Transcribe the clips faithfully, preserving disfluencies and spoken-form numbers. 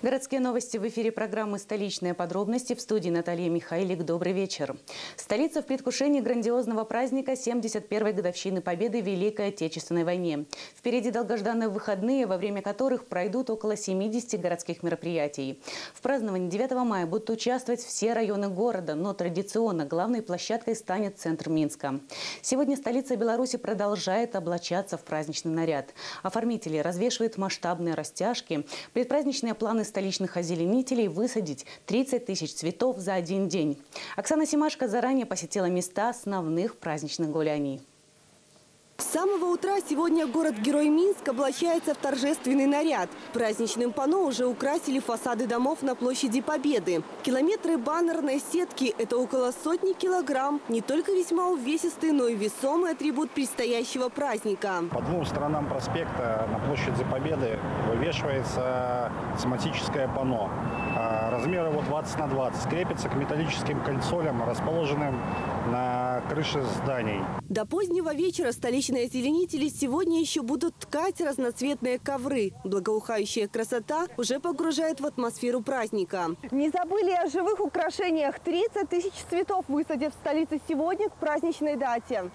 Городские новости в эфире программы «Столичные подробности». В студии Наталья Михайлик. Добрый вечер. Столица в предвкушении грандиозного праздника семьдесят первой годовщины Победы в Великой Отечественной войне. Впереди долгожданные выходные, во время которых пройдут около семидесяти городских мероприятий. В праздновании девятого мая будут участвовать все районы города, но традиционно главной площадкой станет центр Минска. Сегодня столица Беларуси продолжает облачаться в праздничный наряд. Оформители развешивают масштабные растяжки. Предпраздничные планы столичных озеленителей – высадить тридцать тысяч цветов за один день. Оксана Симашко заранее посетила места основных праздничных гуляний. С самого утра сегодня город-герой Минск облачается в торжественный наряд. Праздничным панно уже украсили фасады домов на площади Победы. Километры баннерной сетки – это около сотни килограмм. Не только весьма увесистый, но и весомый атрибут предстоящего праздника. По двум сторонам проспекта на площади Победы вывешивается тематическое панно. Размер его двадцать на двадцать. Крепится к металлическим кольцолям, расположенным на крыше зданий. До позднего вечера столичные озеленители сегодня еще будут ткать разноцветные ковры. Благоухающая красота уже погружает в атмосферу праздника. Не забыли о живых украшениях. тридцать тысяч цветов высадят в столице сегодня к праздничной дате.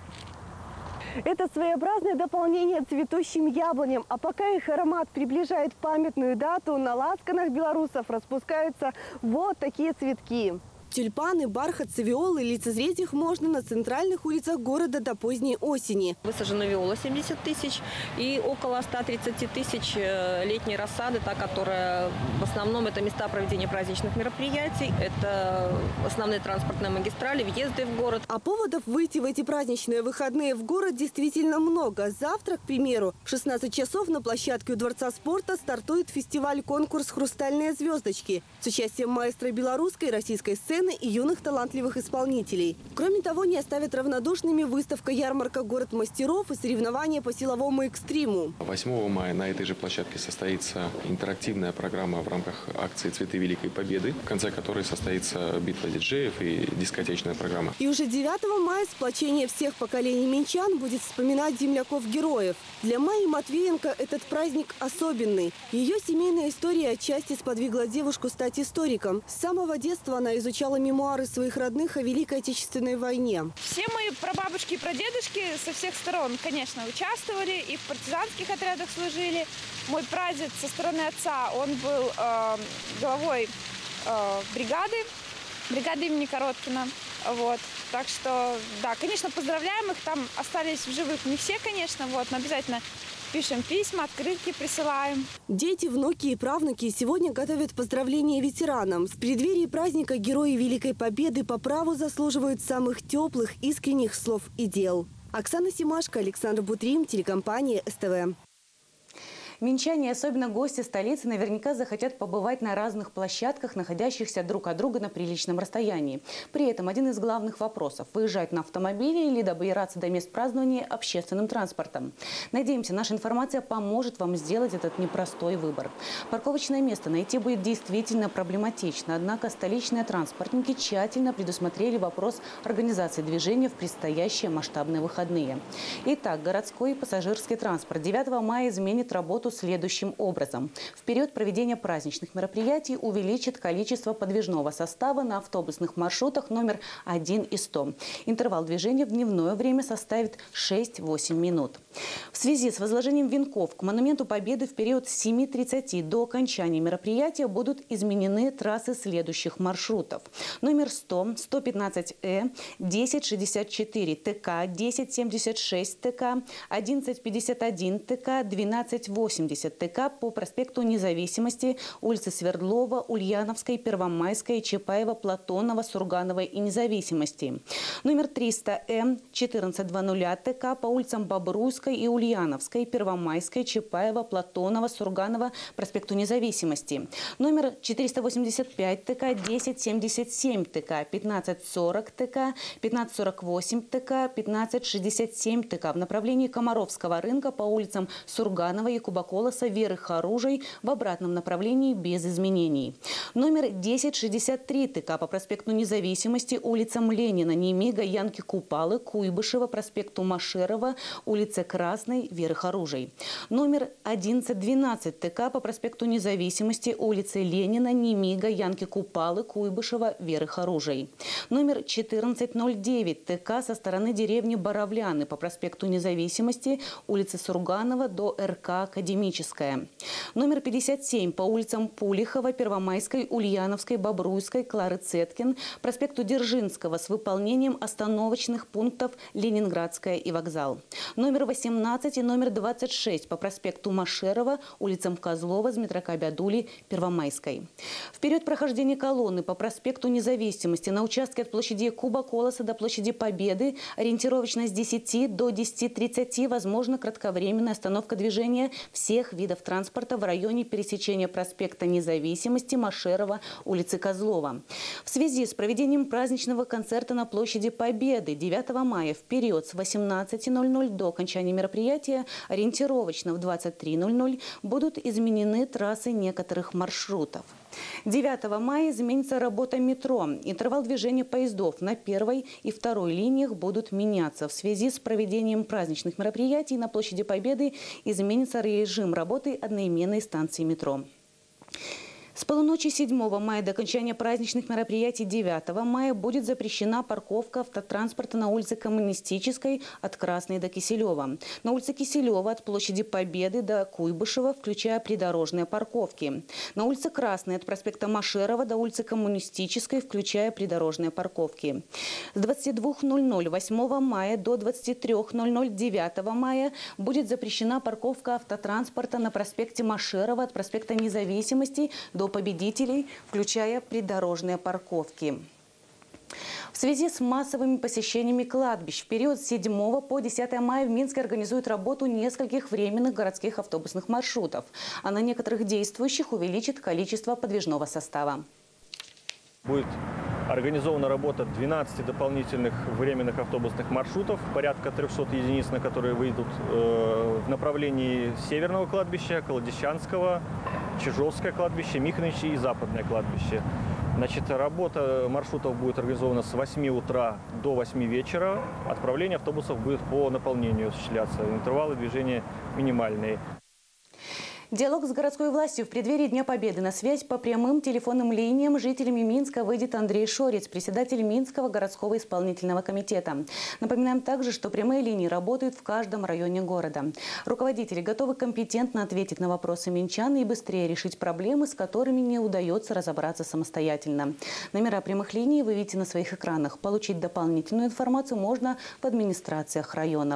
Это своеобразное дополнение цветущим яблоням. А пока их аромат приближает памятную дату, на лацканах белорусов распускаются вот такие цветки. Тюльпаны, бархатцы, виолы, лицезреть их можно на центральных улицах города до поздней осени. Высажена виола семьдесят тысяч и около ста тридцати тысяч летней рассады, та, которая в основном это места проведения праздничных мероприятий, это основные транспортные магистрали, въезды в город. А поводов выйти в эти праздничные выходные в город действительно много. Завтра, к примеру, в шестнадцать часов на площадке у Дворца спорта стартует фестиваль-конкурс «Хрустальные звездочки» с участием маэстро белорусской и российской сцены и юных талантливых исполнителей. Кроме того, не оставят равнодушными выставка-ярмарка «Город мастеров» и соревнования по силовому экстриму. восьмого мая на этой же площадке состоится интерактивная программа в рамках акции «Цветы Великой Победы», в конце которой состоится битва диджеев и дискотечная программа. И уже девятого мая сплочение всех поколений минчан будет вспоминать земляков-героев. Для Майи Матвеенко этот праздник особенный. Ее семейная история отчасти сподвигла девушку стать историком. С самого детства она изучала мемуары своих родных о Великой Отечественной войне. Все мои прабабушки и прадедушки со всех сторон, конечно, участвовали и в партизанских отрядах служили. Мой прадед со стороны отца, он был э, главой э, бригады, бригады имени Короткина. Вот. Так что, да, конечно, поздравляем их. Там остались в живых не все, конечно, вот, но обязательно пишем письма, открытки присылаем. Дети, внуки и правнуки сегодня готовят поздравления ветеранам. В преддверии праздника герои Великой Победы по праву заслуживают самых теплых, искренних слов и дел. Оксана Симашко, Александр Бутрим, телекомпания СТВ. Минчане, особенно гости столицы, наверняка захотят побывать на разных площадках, находящихся друг от друга на приличном расстоянии. При этом один из главных вопросов – выезжать на автомобиле или добираться до мест празднования общественным транспортом. Надеемся, наша информация поможет вам сделать этот непростой выбор. Парковочное место найти будет действительно проблематично, однако столичные транспортники тщательно предусмотрели вопрос организации движения в предстоящие масштабные выходные. Итак, городской и пассажирский транспорт девятого мая изменит работу следующим образом. В период проведения праздничных мероприятий увеличит количество подвижного состава на автобусных маршрутах номер один и сто. Интервал движения в дневное время составит шесть-восемь минут. В связи с возложением венков к монументу Победы в период с семи тридцати до окончания мероприятия будут изменены трассы следующих маршрутов. Номер сто, сто пятнадцать Э, десять шестьдесят четыре ТК, десять семьдесят шесть ТК, одиннадцать пятьдесят один ТК, двенадцать восемьдесят ТК по проспекту Независимости, улице Свердлова, Ульяновской, Первомайской, Чапаева, Платонова, Сурганова и Независимости. Номер триста М, четырнадцать двадцать ТК по улицам Бобруйской и Ульяновской, Первомайской, Чапаева, Платонова, Сурганова, проспекту Независимости. Номер четыреста восемьдесят пять ТК, десять семьдесят семь ТК, пятнадцать сорок ТК, пятнадцать сорок восемь ТК, пятнадцать шестьдесят семь ТК в направлении Комаровского рынка по улицам Сурганова и Кубакова Колоса, Веры Харужей в обратном направлении без изменений. Номер десять шестьдесят три ТК по проспекту Независимости, улицам Ленина, Немига, Янки Купалы, Куйбышева, проспекту Машерова, улице Красной, Веры Харужей. Номер одиннадцать двенадцать ТК по проспекту Независимости, улице Ленина, Немига, Янки Купалы, Куйбышева, Веры Харужей. Номер четырнадцать ноль девять ТК со стороны деревни Боровляны по проспекту Независимости, улице Сурганова до РК Академическая. Номер пятьдесят семь по улицам Пулихова, Первомайской, Ульяновской, Бобруйской, Клары Цеткин, проспекту Дзержинского с выполнением остановочных пунктов Ленинградская и вокзал. Номер восемнадцать и номер двадцать шесть по проспекту Машерова, улицам Козлова, Змитрака Бядули, Первомайской. Вперед прохождение колонны по проспекту Независимости на участке от площади Куба Колоса до площади Победы ориентировочно с десяти до десяти тридцати возможно кратковременная остановка движения всех видов транспорта в районе пересечения проспекта Независимости, Машерова, улицы Козлова. В связи с проведением праздничного концерта на площади Победы девятого мая в период с восемнадцати ноль-ноль до окончания мероприятия ориентировочно в двадцать три ноль-ноль будут изменены трассы некоторых маршрутов. девятого мая изменится работа метро. Интервал движения поездов на первой и второй линиях будут меняться. В связи с проведением праздничных мероприятий на площади Победы изменится режим работы одноименной станции метро. С полуночи седьмого мая до окончания праздничных мероприятий девятого мая будет запрещена парковка автотранспорта на улице Коммунистической от Красной до Киселева. На улице Киселева от площади Победы до Куйбышева, включая придорожные парковки. На улице Красной от проспекта Машерова до улицы Коммунистической, включая придорожные парковки. С двадцати двух ноль-ноль восьмого мая до двадцати трёх ноль-ноль девятого мая будет запрещена парковка автотранспорта на проспекте Машерова от проспекта Независимости до Победителей, включая придорожные парковки. В связи с массовыми посещениями кладбищ в период с седьмого по десятое мая в Минске организуют работу нескольких временных городских автобусных маршрутов, а на некоторых действующих увеличит количество подвижного состава. Будет организована работа двенадцати дополнительных временных автобусных маршрутов, порядка трёхсот единиц, на которые выйдут э, в направлении Северного кладбища, Колодищанского, Чижовское кладбище, Михновичи и Западное кладбище. Значит, работа маршрутов будет организована с восьми утра до восьми вечера. Отправление автобусов будет по наполнению осуществляться. Интервалы движения минимальные. Диалог с городской властью в преддверии Дня Победы. На связь по прямым телефонным линиям жителями Минска выйдет Андрей Шорец, председатель Минского городского исполнительного комитета. Напоминаем также, что прямые линии работают в каждом районе города. Руководители готовы компетентно ответить на вопросы минчан и быстрее решить проблемы, с которыми не удается разобраться самостоятельно. Номера прямых линий вы видите на своих экранах. Получить дополнительную информацию можно в администрациях районов.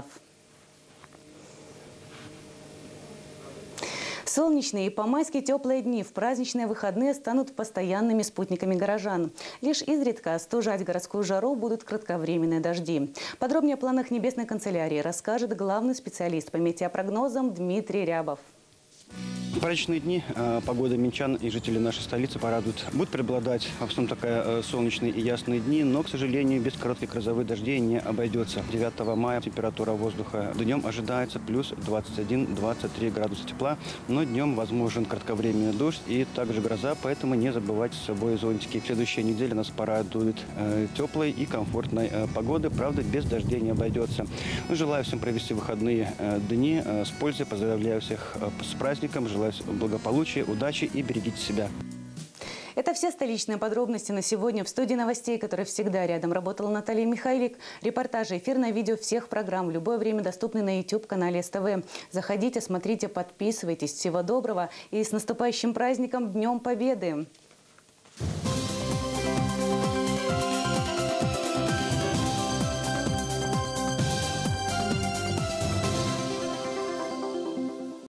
Солнечные и по-майски теплые дни в праздничные выходные станут постоянными спутниками горожан. Лишь изредка остужать городскую жару будут кратковременные дожди. Подробнее о планах Небесной канцелярии расскажет главный специалист по метеопрогнозам Дмитрий Рябов. В праздничные дни э, погода минчан и жителей нашей столицы порадует. Будут преобладать в основном такая э, солнечные и ясные дни, но, к сожалению, без коротких грозовых дождей не обойдется. девятого мая температура воздуха днем ожидается плюс двадцать один — двадцать три градуса тепла, но днем возможен кратковременный дождь и также гроза, поэтому не забывайте с собой зонтики. Следующая неделя нас порадует э, теплой и комфортной э, погоды, правда, без дождей не обойдется. Ну, желаю всем провести выходные э, дни э, с пользой, поздравляю всех э, с праздником, желаю благополучия, удачи и берегите себя. Это все столичные подробности на сегодня. В студии новостей, которая всегда рядом, работала Наталья Михайлик. Репортажи, эфирное видео всех программ в любое время доступны на YouTube-канале СТВ. Заходите, смотрите, подписывайтесь. Всего доброго и с наступающим праздником, Днем Победы!